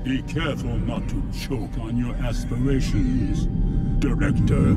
Be careful not to choke on your aspirations, Director.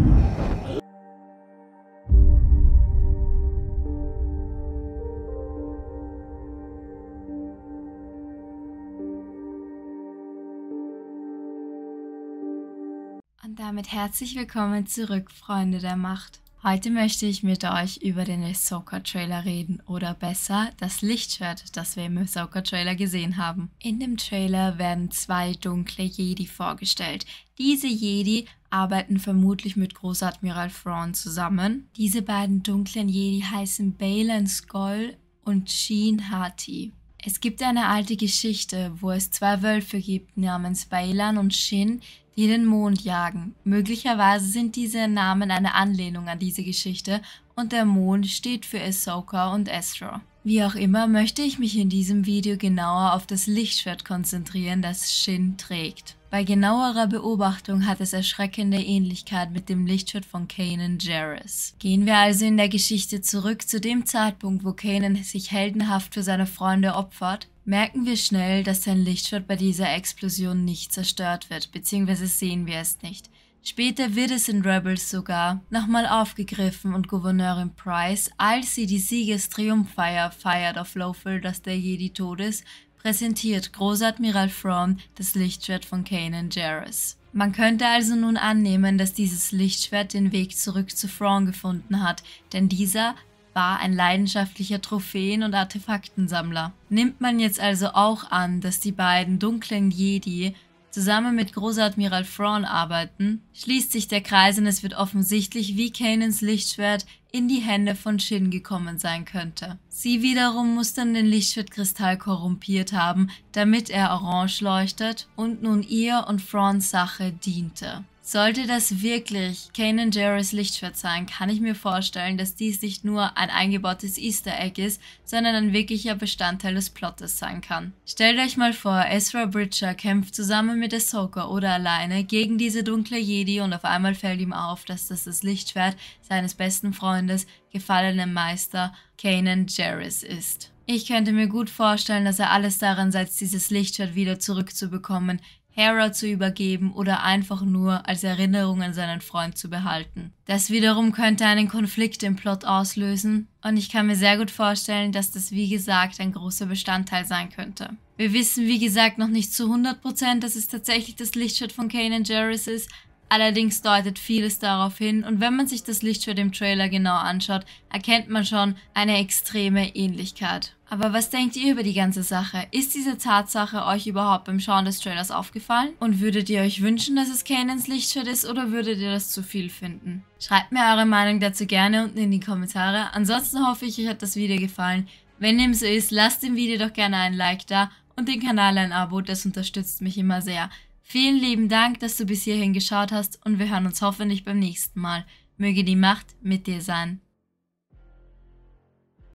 Und damit herzlich willkommen zurück, Freunde der Macht. Heute möchte ich mit euch über den Ahsoka-Trailer reden oder besser das Lichtschwert, das wir im Ahsoka-Trailer gesehen haben. In dem Trailer werden zwei dunkle Jedi vorgestellt. Diese Jedi arbeiten vermutlich mit Großadmiral Thrawn zusammen. Diese beiden dunklen Jedi heißen Baylan Skoll und Shin Hati. Es gibt eine alte Geschichte, wo es zwei Wölfe gibt namens Baylan und Shin, die den Mond jagen. Möglicherweise sind diese Namen eine Anlehnung an diese Geschichte und der Mond steht für Ahsoka und Ezra. Wie auch immer möchte ich mich in diesem Video genauer auf das Lichtschwert konzentrieren, das Shin trägt. Bei genauerer Beobachtung hat es erschreckende Ähnlichkeit mit dem Lichtschwert von Kanan Jarrus. Gehen wir also in der Geschichte zurück zu dem Zeitpunkt, wo Kanan sich heldenhaft für seine Freunde opfert, merken wir schnell, dass sein Lichtschwert bei dieser Explosion nicht zerstört wird, beziehungsweise sehen wir es nicht. Später wird es in Rebels sogar nochmal aufgegriffen und Gouverneurin Pryce, als sie die Siegestriumphfeier feiert auf Lothal, dass der Jedi tot ist, präsentiert Großadmiral Thrawn das Lichtschwert von Kanan Jarrus. Man könnte also nun annehmen, dass dieses Lichtschwert den Weg zurück zu Thrawn gefunden hat, denn dieser war ein leidenschaftlicher Trophäen- und Artefaktensammler. Nimmt man jetzt also auch an, dass die beiden dunklen Jedi zusammen mit Großadmiral Thrawn arbeiten, schließt sich der Kreis und es wird offensichtlich, wie Kanans Lichtschwert in die Hände von Shin gekommen sein könnte. Sie wiederum muss dann den Lichtschwertkristall korrumpiert haben, damit er orange leuchtet und nun ihr und Thrawns Sache diente. Sollte das wirklich Kanan Jarrus Lichtschwert sein, kann ich mir vorstellen, dass dies nicht nur ein eingebautes Easter Egg ist, sondern ein wirklicher Bestandteil des Plottes sein kann. Stellt euch mal vor, Ezra Bridger kämpft zusammen mit Ahsoka oder alleine gegen diese dunkle Jedi und auf einmal fällt ihm auf, dass das Lichtschwert seines besten Freundes, gefallenen Meister Kanan Jarrus ist. Ich könnte mir gut vorstellen, dass er alles daran setzt, dieses Lichtschwert wieder zurückzubekommen, Hera zu übergeben oder einfach nur als Erinnerung an seinen Freund zu behalten. Das wiederum könnte einen Konflikt im Plot auslösen und ich kann mir sehr gut vorstellen, dass das wie gesagt ein großer Bestandteil sein könnte. Wir wissen wie gesagt noch nicht zu 100%, dass es tatsächlich das Lichtschwert von Kanan Jarrus ist, allerdings deutet vieles darauf hin und wenn man sich das Lichtschwert im Trailer genau anschaut, erkennt man schon eine extreme Ähnlichkeit. Aber was denkt ihr über die ganze Sache? Ist diese Tatsache euch überhaupt beim Schauen des Trailers aufgefallen? Und würdet ihr euch wünschen, dass es Kanans Lichtschwert ist oder würdet ihr das zu viel finden? Schreibt mir eure Meinung dazu gerne unten in die Kommentare. Ansonsten hoffe ich, euch hat das Video gefallen. Wenn dem so ist, lasst dem Video doch gerne ein Like da und den Kanal ein Abo, das unterstützt mich immer sehr. Vielen lieben Dank, dass du bis hierhin geschaut hast und wir hören uns hoffentlich beim nächsten Mal. Möge die Macht mit dir sein.